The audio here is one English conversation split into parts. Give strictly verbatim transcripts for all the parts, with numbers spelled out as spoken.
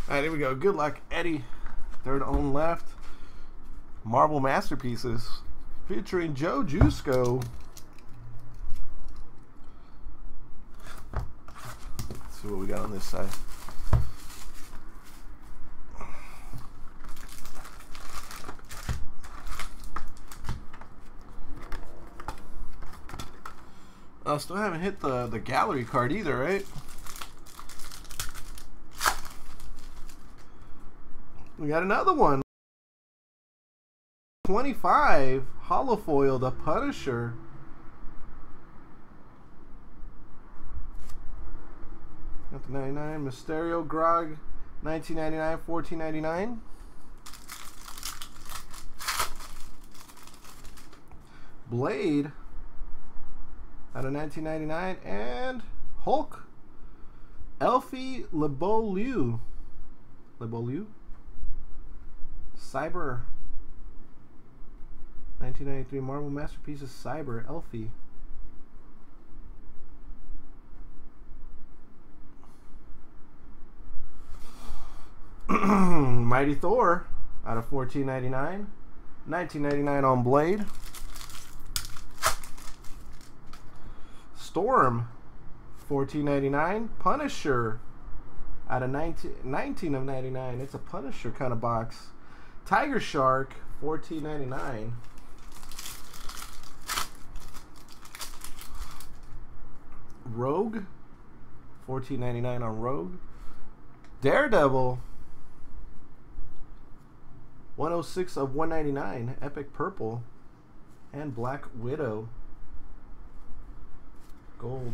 All right, here we go. Good luck, Eddie. Third on left. Marvel Masterpieces featuring Joe Jusko. Let's see what we got on this side. I still haven't hit the, the gallery card either, right? We got another one. twenty-five holofoil, the Punisher. Got the ninety-nine Mysterio Grog, nineteen ninety-nine, fourteen ninety-nine. Blade out of nineteen ninety-nine, and Hulk, Elfie LeBeau, LeBeau, Cyber, nineteen ninety-three Marvel Masterpieces, Cyber, Elfie. Mighty Thor out of fourteen ninety-nine, nineteen ninety-nine on Blade. Storm, fourteen ninety-nine. Punisher out of nineteen, nineteen of ninety-nine. It's a Punisher kind of box. Tiger Shark, fourteen ninety-nine. Rogue, fourteen ninety-nine on Rogue. Daredevil, one oh six of one ninety-nine. Epic Purple. And Black Widow, gold.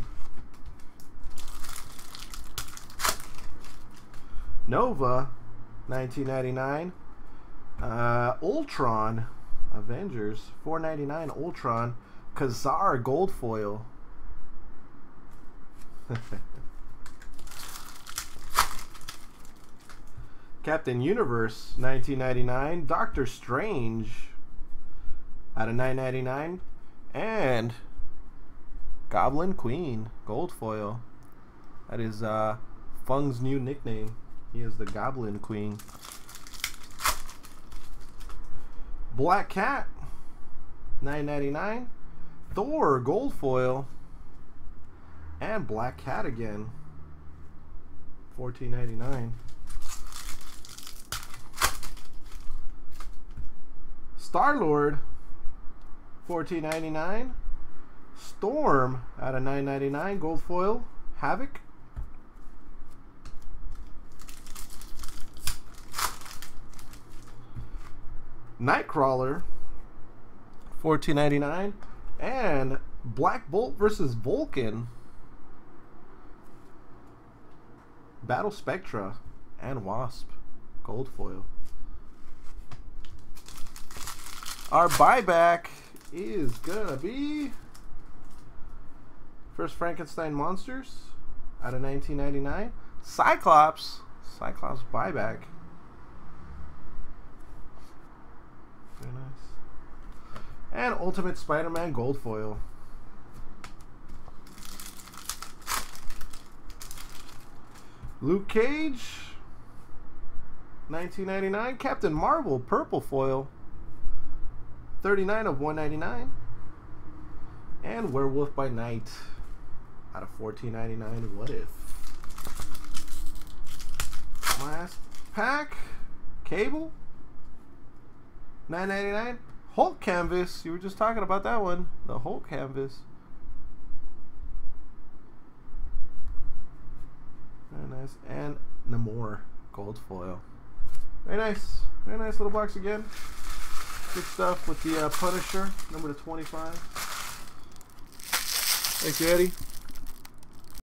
Nova, nineteen ninety-nine. Uh, Ultron, Avengers, four ninety-nine. Ultron. Kazar gold foil. Captain Universe, nineteen ninety-nine. Doctor Strange out of nine ninety-nine. And Goblin Queen gold foil. That is uh, Fung's new nickname. He is the Goblin Queen. Black Cat, nine ninety-nine. Thor gold foil. And Black Cat again, fourteen ninety-nine. Star-Lord, fourteen ninety-nine. Storm out of nine ninety-nine, gold foil. Havoc. Nightcrawler, fourteen ninety-nine. And Black Bolt versus Vulcan. Battle Spectra and Wasp gold foil. Our buyback is gonna be first Frankenstein Monsters out of nineteen ninety-nine. Cyclops, Cyclops buyback. Very nice. And Ultimate Spider-Man gold foil. Luke Cage, nineteen ninety-nine. Captain Marvel purple foil, thirty-nine of one ninety-nine. And Werewolf by Night out of fourteen ninety-nine. What If. Last pack. Cable, nine ninety-nine. Hulk canvas. You were just talking about that one. The Hulk canvas. Very nice. And Namor gold foil. Very nice. Very nice little box again. Good stuff with the uh, Punisher, number to twenty-five. Thank you, Eddie.